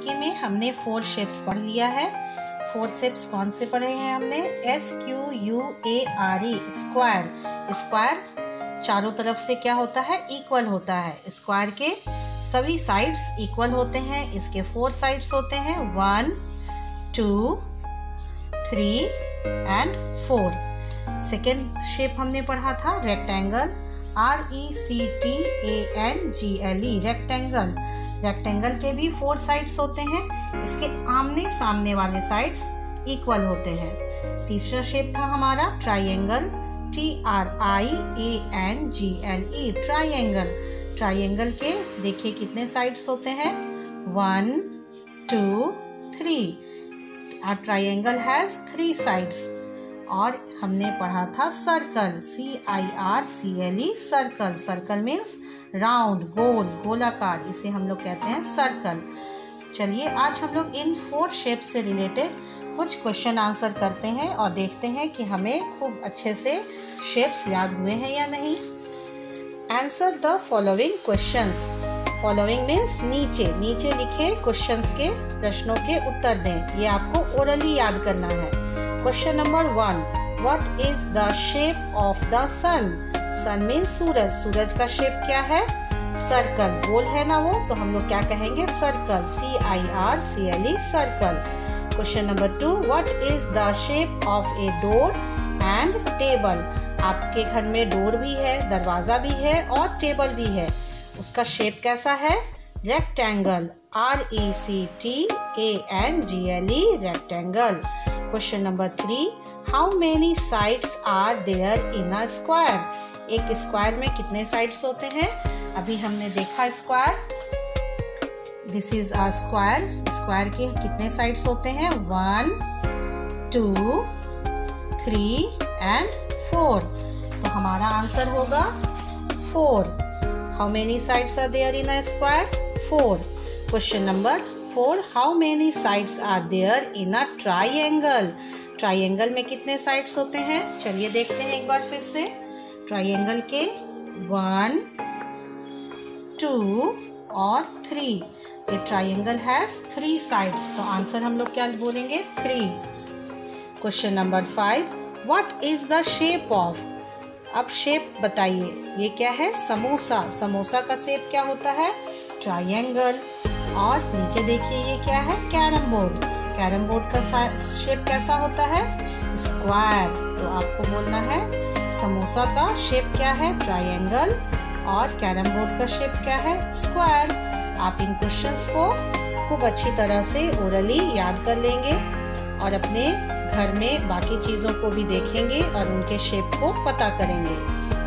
GK में हमने 4 shapes पढ़ लिया है। 4 शेप्स कौन से पढ़े हैं हमने? SQUARE square. स्क्वायर चारों तरफ से क्या होता है? इक्वल होता है। स्क्वायर के सभी साइड्स इक्वल होते हैं। इसके 4 साइड्स होते हैं 1, 2, 3 एंड 4। सेकेंड शेप हमने पढ़ा था रेक्टेंगल, RECTANGLE रेक्टेंगल। रेक्टेंगल के भी 4 साइड्स होते हैं। इसके आमने सामने वाले साइड्स इक्वल होते हैं। तीसरा शेप था हमारा ट्राइंगल, TRIANGLE ट्राइंगल। ट्राइंगल के देखिए कितने साइड्स होते हैं? 1, 2, 3। Our triangle has 3 sides। और हमने पढ़ा था circle, CIRCLE circle. Circle means round, गोल, गोलाकार, इसे हम लोग कहते हैं सर्कल। चलिए आज हम लोग इन 4 शेप से रिलेटेड कुछ क्वेश्चन आंसर करते हैं और देखते हैं कि हमें खूब अच्छे से शेप्स याद हुए हैं या नहीं। Answer the following questions. Following means नीचे लिखे क्वेश्चंस के प्रश्नों के उत्तर दें। ये आपको ओरली याद करना है। Question number 1, what is the shape of the sun? Sun means सूरज। सूरज का शेप क्या है? सर्कल। गोल है ना वो, तो हम लोग क्या कहेंगे? Circle, CIRCLE circle. Question number 2, what is the shape of a door and table? आपके घर में डोर भी है, दरवाजा भी है और टेबल भी है। उसका शेप कैसा है? Rectangle, RECTANGLE rectangle. Question number 3, how many sides are there in a square? एक स्क्वायर में कितने साइड्स होते हैं? अभी हमने देखा square, this is a square. Square के कितने साइड्स होते हैं? 1, 2, 3 एंड 4। तो हमारा आंसर होगा 4। How many sides are there in a square? 4। Question number 4, how many sides are there in a triangle? Triangle में कितने साइड्स होते हैं? चलिए देखते हैं एक बार फिर से। ट्राइंगल के 1, 2 और 3। ये ट्राइंगल हैज 3 साइड्स, तो आंसर हम लोग क्या बोलेंगे? 3। Question number 5, what is the shape of? अब शेप बताइए, ये क्या है? समोसा। समोसा का शेप क्या होता है? ट्राइंगल। और नीचे देखिए ये क्या है? Carrom board. कैरम बोर्ड का शेप कैसा होता है? स्क्वायर। तो आपको बोलना है समोसा का शेप क्या है? ट्राइंगल। और कैरम बोर्ड का शेप क्या है? स्क्वायर। आप इन क्वेश्चंस को खूब अच्छी तरह से ओरली याद कर लेंगे और अपने घर में बाकी चीज़ों को भी देखेंगे और उनके शेप को पता करेंगे।